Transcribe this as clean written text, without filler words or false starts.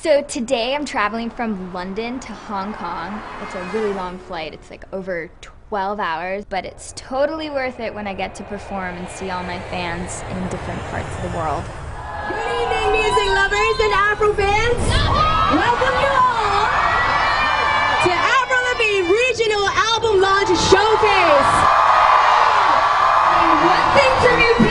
So today I'm traveling from London to Hong Kong. It's a really long flight. It's like over 12 hours, but it's totally worth it when I get to perform and see all my fans in different parts of the world. Good evening, music lovers and Afro fans. Welcome you all to Avril Lavigne Regional Album Launch Showcase. And one thing to be